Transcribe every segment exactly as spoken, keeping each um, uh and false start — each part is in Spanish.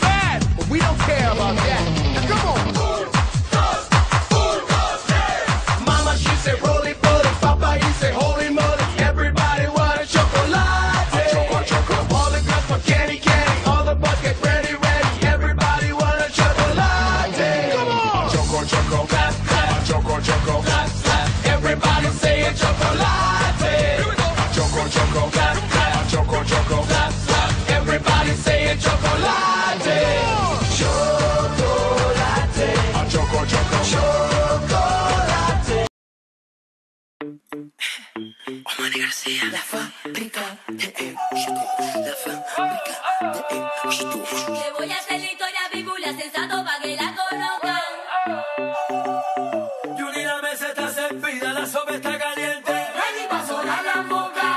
bad, but we don't care about that. Now come on. Mama, she said, roly poly. Papa, he said, holy moly. Everybody want a chocolate. A choco, choco. All the girls want candy, candy. All the boys get ready, ready. Everybody want a chocolate. Come on. A choco, choco. Clap, clap. A choco, choco. Clap, clap. Everybody say a chocolate. Here we go. A choco, choco. Clap, clap. A choco, choco. Clap, clap. Everybody say a chocolate. Chocolate. A choco, choco. Chocolate. Omar García, la fábrica de éxito, la fábrica de éxito. Le voy a hacer la historia bíblia sensato pa' que la conozcan. Yuri, la mesa está servida, la sopa está caliente. Ready pa' sonar la boca.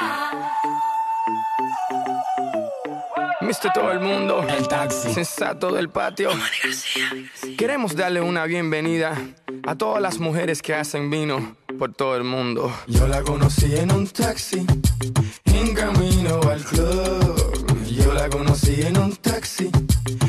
mister Todo el mundo, El taxi. sensato del patio. Omar García. Queremos darle una bienvenida a todas las mujeres que hacen vino por todo el mundo. Yo la conocí en un taxi, en camino al club. Yo la conocí en un taxi,